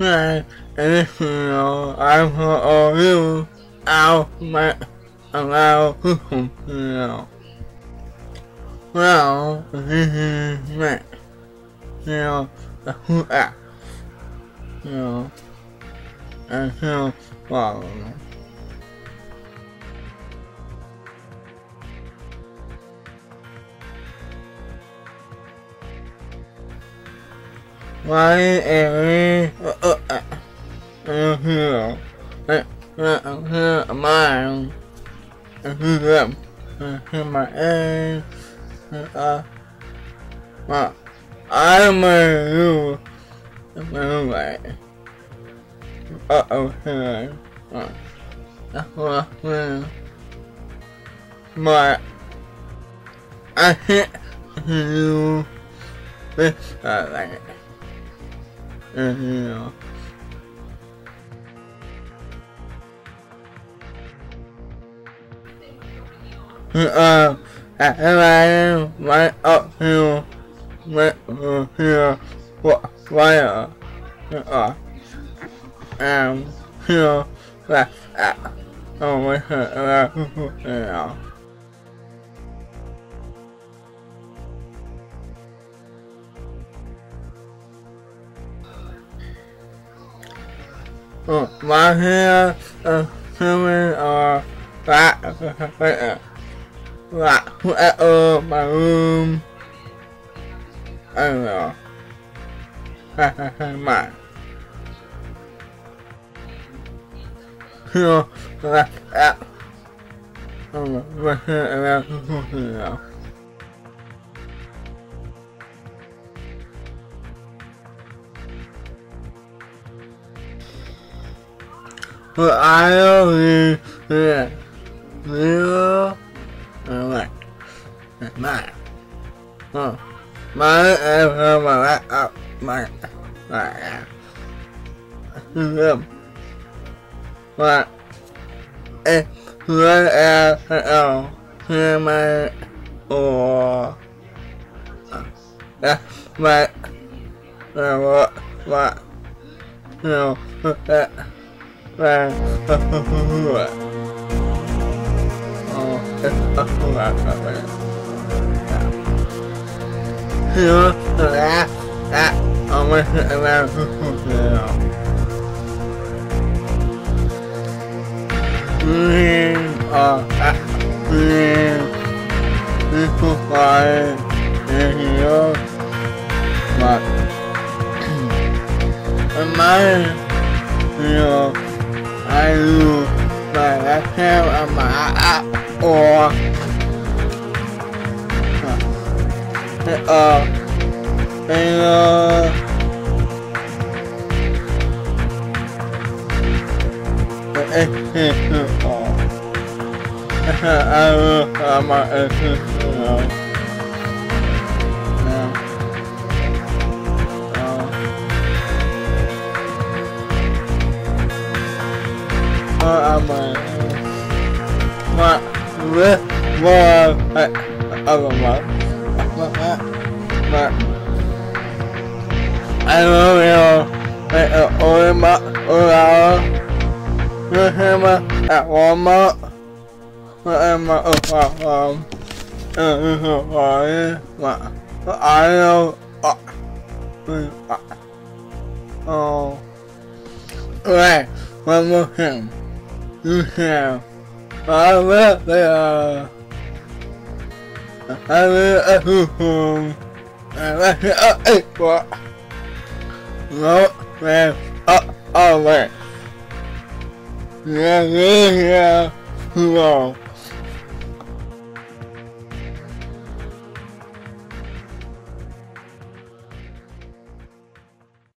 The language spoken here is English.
Right, and I'm for you. I'll make allow well, this is me. Who act, and follow me. Why am mine? My aim. I'm you. Right. My I hit you. This like I right up here, right here, wire, here, left, over here, my hair, swimming, my room, I don't know, my, here, left, but I only zero and my but it my or my what that I do my left hand and my or at Walmart. Right, one more thing. You have I will no man up always. Yeah, no.